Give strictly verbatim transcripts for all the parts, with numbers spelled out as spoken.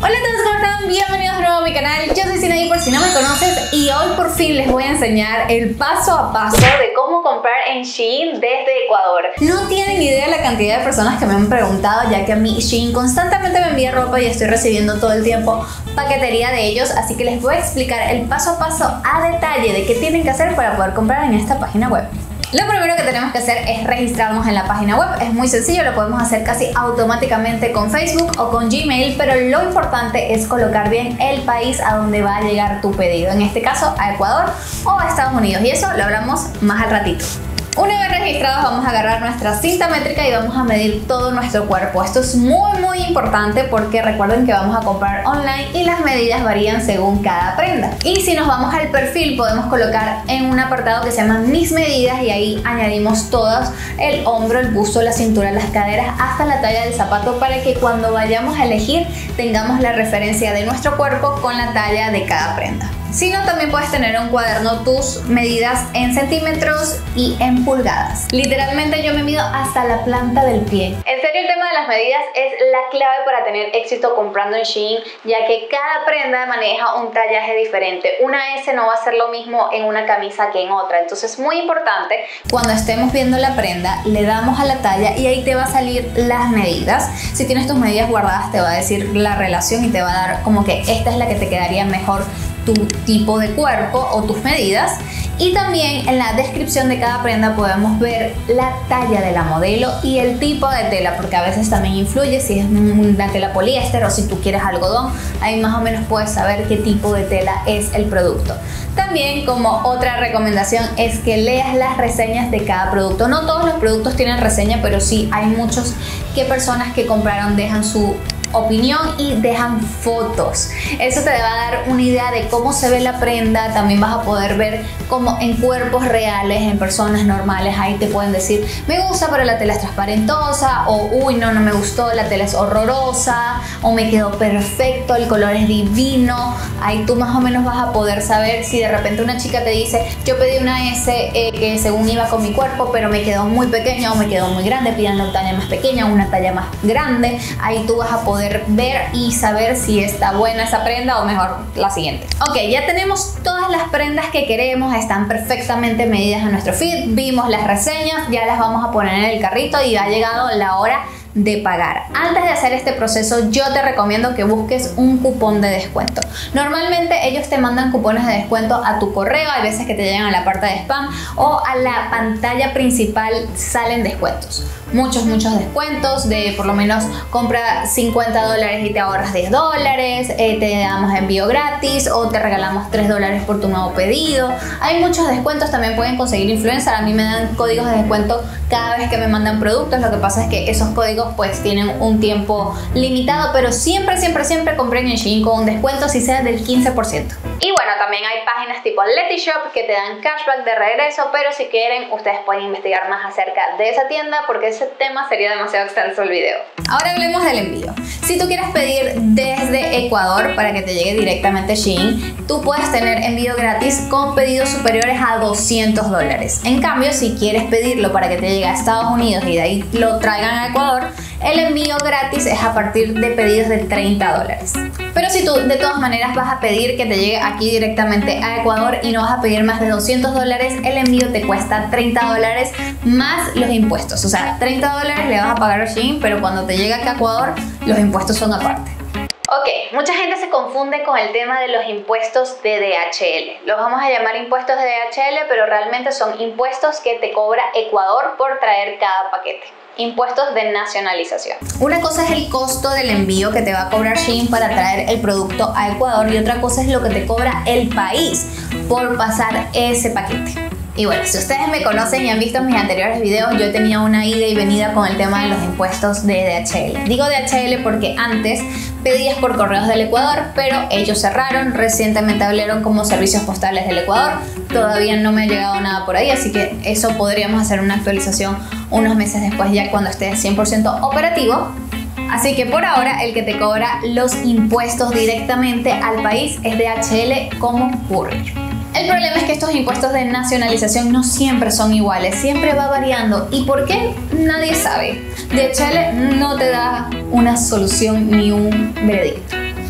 Hola a todos, ¿cómo están? Bienvenidos de nuevo a mi canal. Yo soy Sinaí, por si no me conoces, y hoy por fin les voy a enseñar el paso a paso de cómo comprar en Shein desde Ecuador. No tienen idea la cantidad de personas que me han preguntado, ya que a mí Shein constantemente me envía ropa y estoy recibiendo todo el tiempo paquetería de ellos, así que les voy a explicar el paso a paso a detalle de qué tienen que hacer para poder comprar en esta página web. Lo primero que tenemos que hacer es registrarnos en la página web. Es muy sencillo, lo podemos hacer casi automáticamente con Facebook o con Gmail, pero lo importante es colocar bien el país a donde va a llegar tu pedido, en este caso a Ecuador o a Estados Unidos, y eso lo hablamos más al ratito. Una vez registrados, vamos a agarrar nuestra cinta métrica y vamos a medir todo nuestro cuerpo. Esto es muy muy importante porque recuerden que vamos a comprar online y las medidas varían según cada prenda. Y si nos vamos al perfil, podemos colocar en un apartado que se llama Mis medidas y ahí añadimos todas: el hombro, el busto, la cintura, las caderas, hasta la talla del zapato, para que cuando vayamos a elegir tengamos la referencia de nuestro cuerpo con la talla de cada prenda. Si no, también puedes tener en un cuaderno tus medidas en centímetros y en pulgadas. Literalmente yo me mido hasta la planta del pie. En serio, el tema de las medidas es la clave para tener éxito comprando en Shein, ya que cada prenda maneja un tallaje diferente. Una ese no va a ser lo mismo en una camisa que en otra. Entonces es muy importante, cuando estemos viendo la prenda, le damos a la talla y ahí te va a salir las medidas. Si tienes tus medidas guardadas, te va a decir la relación y te va a dar como que esta es la que te quedaría mejor tu tipo de cuerpo o tus medidas. Y también en la descripción de cada prenda podemos ver la talla de la modelo y el tipo de tela, porque a veces también influye si es una tela poliéster o si tú quieres algodón. Ahí más o menos puedes saber qué tipo de tela es el producto. También, como otra recomendación, es que leas las reseñas de cada producto. No todos los productos tienen reseña, pero sí hay muchos que personas que compraron dejan su opinión y dejan fotos. Eso te va a dar una idea de cómo se ve la prenda. También vas a poder ver cómo en cuerpos reales, en personas normales, ahí te pueden decir: me gusta pero la tela es transparentosa, o uy no, no me gustó, la tela es horrorosa, o me quedó perfecto, el color es divino. Ahí tú más o menos vas a poder saber si de repente una chica te dice: yo pedí una S eh, que según iba con mi cuerpo, pero me quedó muy pequeña o me quedó muy grande, pidan una talla más pequeña o una talla más grande. Ahí tú vas a poder ver y saber si está buena esa prenda o mejor la siguiente. Ok, ya tenemos todas las prendas que queremos, están perfectamente medidas en nuestro feed, vimos las reseñas, ya las vamos a poner en el carrito y ha llegado la hora de pagar. Antes de hacer este proceso, yo te recomiendo que busques un cupón de descuento. Normalmente ellos te mandan cupones de descuento a tu correo, hay veces que te llegan a la parte de spam o a la pantalla principal salen descuentos. Muchos, muchos descuentos de por lo menos compra cincuenta dólares y te ahorras diez dólares, eh, te damos envío gratis o te regalamos tres dólares por tu nuevo pedido. Hay muchos descuentos, también pueden conseguir influencer. A mí me dan códigos de descuento cada vez que me mandan productos. Lo que pasa es que esos códigos pues tienen un tiempo limitado, pero siempre, siempre, siempre compren en Shein con un descuento, si sea del quince por ciento. Y bueno, también hay páginas tipo Letishop que te dan cashback de regreso, pero si quieren, ustedes pueden investigar más acerca de esa tienda porque ese tema sería demasiado extenso el video. Ahora hablemos del envío. Si tú quieres pedir desde Ecuador para que te llegue directamente a Shein, tú puedes tener envío gratis con pedidos superiores a doscientos dólares. En cambio, si quieres pedirlo para que te llegue a Estados Unidos y de ahí lo traigan a Ecuador, el envío gratis es a partir de pedidos de treinta dólares. Pero si tú de todas maneras vas a pedir que te llegue aquí directamente a Ecuador y no vas a pedir más de doscientos dólares, el envío te cuesta treinta dólares más los impuestos. O sea, treinta dólares le vas a pagar a Shein, pero cuando te llega acá a Ecuador, los impuestos son aparte. Ok, mucha gente se confunde con el tema de los impuestos de D H L. Los vamos a llamar impuestos de D H L, pero realmente son impuestos que te cobra Ecuador por traer cada paquete. Impuestos de nacionalización. Una cosa es el costo del envío que te va a cobrar Shein para traer el producto a Ecuador, y otra cosa es lo que te cobra el país por pasar ese paquete. Y bueno, si ustedes me conocen y han visto mis anteriores videos, yo tenía una ida y venida con el tema de los impuestos de D H L. Digo D H L porque antes pedías por correos del Ecuador, pero ellos cerraron. Recientemente abrieron como servicios postales del Ecuador. Todavía no me ha llegado nada por ahí, así que eso podríamos hacer una actualización unos meses después, ya cuando esté cien por ciento operativo. Así que por ahora el que te cobra los impuestos directamente al país es D H L como courier. El problema es que estos impuestos de nacionalización no siempre son iguales, siempre va variando. ¿Y por qué? Nadie sabe. D H L no te da una solución ni un veredicto.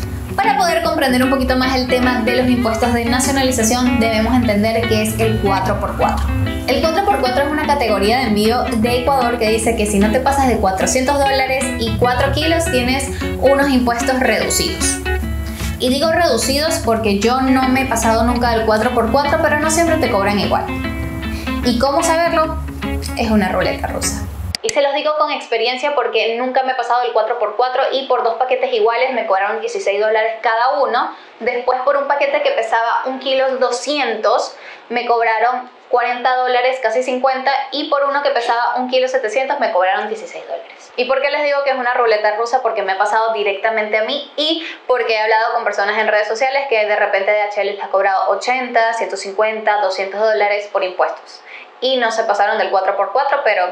Para poder comprender un poquito más el tema de los impuestos de nacionalización, debemos entender qué es el cuatro por cuatro. El cuatro por cuatro es una categoría de envío de Ecuador que dice que si no te pasas de cuatrocientos dólares y cuatro kilos tienes unos impuestos reducidos. Y digo reducidos porque yo no me he pasado nunca del cuatro por cuatro, pero no siempre te cobran igual. ¿Y cómo saberlo? Es una ruleta rusa. Y se los digo con experiencia porque nunca me he pasado el cuatro por cuatro y por dos paquetes iguales me cobraron dieciséis dólares cada uno. Después por un paquete que pesaba un kilo doscientos me cobraron cuarenta dólares, casi cincuenta, y por uno que pesaba un kilo setecientos me cobraron dieciséis dólares. ¿Y por qué les digo que es una ruleta rusa? Porque me ha pasado directamente a mí y porque he hablado con personas en redes sociales que de repente D H L les ha cobrado ochenta, ciento cincuenta, doscientos dólares por impuestos. Y no se pasaron del cuatro por cuatro, pero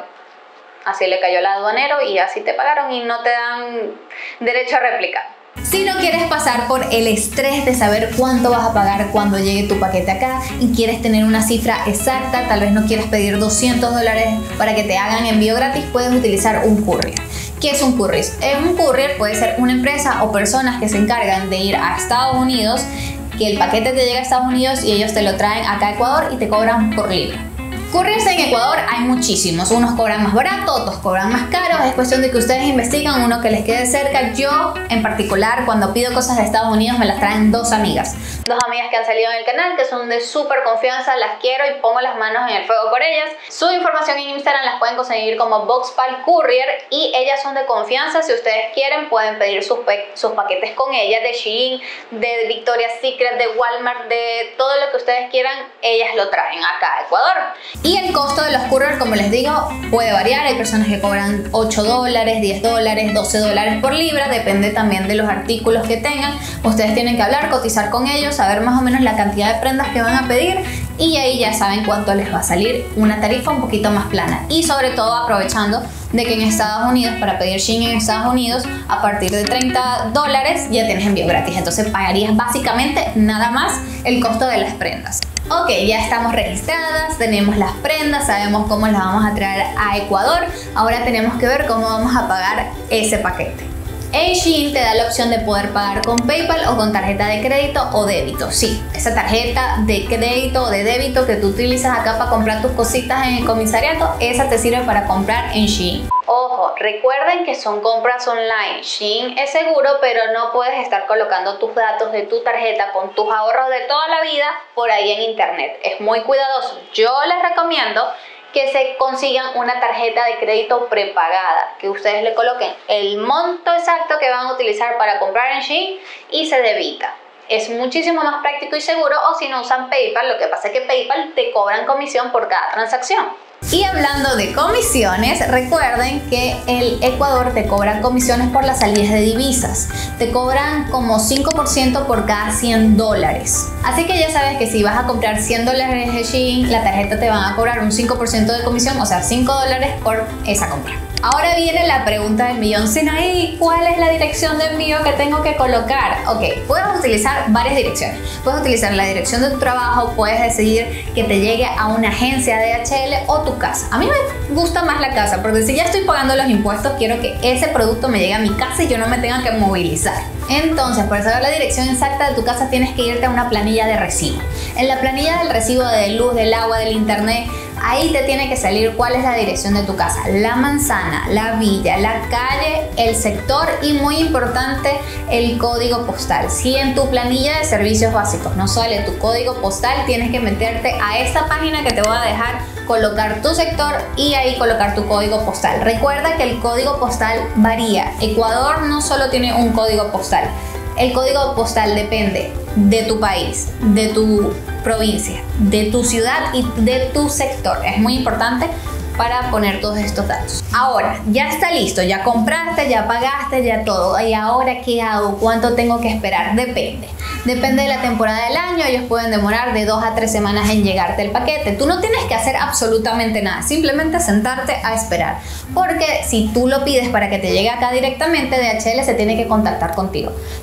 así le cayó el aduanero y así te pagaron y no te dan derecho a réplica. Si no quieres pasar por el estrés de saber cuánto vas a pagar cuando llegue tu paquete acá y quieres tener una cifra exacta, tal vez no quieres pedir doscientos dólares para que te hagan envío gratis, puedes utilizar un courier. ¿Qué es un courier? Un courier puede ser una empresa o personas que se encargan de ir a Estados Unidos, que el paquete te llega a Estados Unidos y ellos te lo traen acá a Ecuador y te cobran por libra. Couriers en Ecuador hay muchísimos, unos cobran más barato, otros cobran más caros, es cuestión de que ustedes investigan uno que les quede cerca. Yo en particular cuando pido cosas de Estados Unidos me las traen dos amigas, dos amigas que han salido en el canal, que son de súper confianza, las quiero y pongo las manos en el fuego por ellas. Su información en Instagram las pueden conseguir como Boxpal Courier y ellas son de confianza. Si ustedes quieren pueden pedir sus, sus paquetes con ellas, de Shein, de Victoria's Secret, de Walmart, de todo lo que ustedes quieran, ellas lo traen acá a Ecuador. Y el costo de los couriers, como les digo, puede variar. Hay personas que cobran ocho dólares, diez dólares, doce dólares por libra. Depende también de los artículos que tengan. Ustedes tienen que hablar, cotizar con ellos, saber más o menos la cantidad de prendas que van a pedir y ahí ya saben cuánto les va a salir una tarifa un poquito más plana. Y sobre todo aprovechando de que en Estados Unidos, para pedir Shein en Estados Unidos, a partir de treinta dólares ya tienes envío gratis. Entonces pagarías básicamente nada más el costo de las prendas. Ok, ya estamos registradas, tenemos las prendas, sabemos cómo las vamos a traer a Ecuador. Ahora tenemos que ver cómo vamos a pagar ese paquete. En Shein te da la opción de poder pagar con PayPal o con tarjeta de crédito o débito. Sí, esa tarjeta de crédito o de débito que tú utilizas acá para comprar tus cositas en el comisariato, esa te sirve para comprar en Shein. Ojo, recuerden que son compras online. Shein es seguro, pero no puedes estar colocando tus datos de tu tarjeta con tus ahorros de toda la vida por ahí en internet. Es muy cuidadoso. Yo les recomiendo que se consigan una tarjeta de crédito prepagada, que ustedes le coloquen el monto exacto que van a utilizar para comprar en Shein y se debita. Es muchísimo más práctico y seguro. O si no usan PayPal, lo que pasa es que PayPal te cobran comisión por cada transacción. Y hablando de comisiones, recuerden que el Ecuador te cobra comisiones por las salidas de divisas. Te cobran como cinco por ciento por cada cien dólares. Así que ya sabes que si vas a comprar cien dólares de Shein, la tarjeta te van a cobrar un cinco por ciento de comisión, o sea, cinco dólares por esa compra. Ahora viene la pregunta del millón. Sinaí, ¿cuál es la dirección de envío que tengo que colocar? Ok, puedes utilizar varias direcciones. Puedes utilizar la dirección de tu trabajo, puedes decidir que te llegue a una agencia de D H L o tu casa. A mí me gusta más la casa, porque si ya estoy pagando los impuestos, quiero que ese producto me llegue a mi casa y yo no me tenga que movilizar. Entonces, para saber la dirección exacta de tu casa, tienes que irte a una planilla de recibo. En la planilla del recibo de luz, del agua, del internet, ahí te tiene que salir cuál es la dirección de tu casa, la manzana, la villa, la calle, el sector y, muy importante, el código postal. Si en tu planilla de servicios básicos no sale tu código postal, tienes que meterte a esta página que te voy a dejar, colocar tu sector y ahí colocar tu código postal. Recuerda que el código postal varía. Ecuador no solo tiene un código postal. El código postal depende de tu país, de tu provincia, de tu ciudad y de tu sector. Es muy importante para poner todos estos datos. Ahora, ya está listo, ya compraste, ya pagaste, ya todo. ¿Y ahora qué hago? ¿Cuánto tengo que esperar? Depende. Depende de la temporada del año, ellos pueden demorar de dos a tres semanas en llegarte el paquete. Tú no tienes que hacer absolutamente nada, simplemente sentarte a esperar. Porque si tú lo pides para que te llegue acá directamente, D H L se tiene que contactar contigo.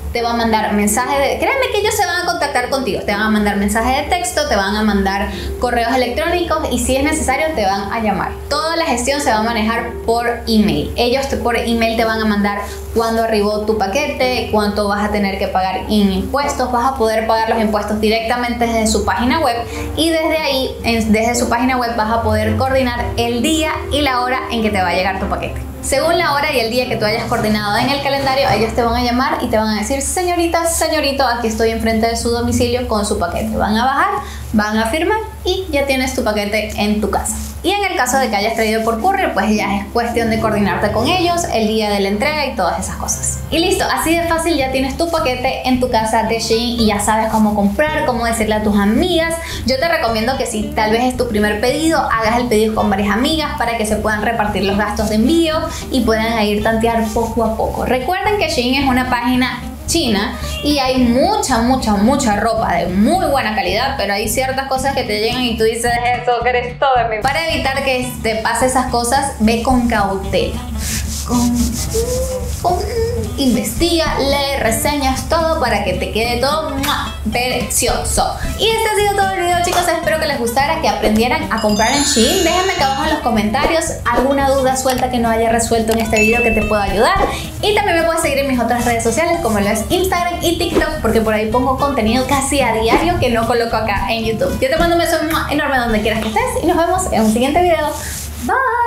te va a mandar mensajes de... Créeme que ellos se van a contactar contigo, te van a mandar mensajes de texto, te van a mandar correos electrónicos y si es necesario te van a llamar. Toda la gestión se va a manejar por email. Ellos te, por email te van a mandar cuándo arribó tu paquete, cuánto vas a tener que pagar en impuestos, vas a poder pagar los impuestos directamente desde su página web y desde ahí, desde su página web vas a poder coordinar el día y la hora en que te va a llegar tu paquete. Según la hora y el día que tú hayas coordinado en el calendario, ellos te van a llamar y te van a decir: señorita, señorito, aquí estoy enfrente de su domicilio con su paquete. Van a bajar, van a firmar y ya tienes tu paquete en tu casa. Y en el caso de que hayas traído por courier, pues ya es cuestión de coordinarte con ellos el día de la entrega y todas esas cosas. Y listo, así de fácil ya tienes tu paquete en tu casa de Shein y ya sabes cómo comprar, cómo decirle a tus amigas. Yo te recomiendo que si tal vez es tu primer pedido, hagas el pedido con varias amigas para que se puedan repartir los gastos de envío y puedan ir tantear poco a poco. Recuerden que Shein es una página china y hay mucha, mucha, mucha ropa de muy buena calidad, pero hay ciertas cosas que te llegan y tú dices: eso que eres todo de mí. Para evitar que te pase esas cosas, ve con cautela. Con, con, investiga, lee, reseñas, todo para que te quede todo ¡mua! Precioso. Y este ha sido todo el video, chicos. Espero que les gustara, que aprendieran a comprar en Shein. Déjenme acá abajo en los comentarios alguna duda suelta que no haya resuelto en este video que te pueda ayudar. Y también me puedes seguir en mis otras redes sociales como lo es Instagram y TikTok, porque por ahí pongo contenido casi a diario que no coloco acá en YouTube. Yo te mando un beso enorme donde quieras que estés y nos vemos en un siguiente video. Bye.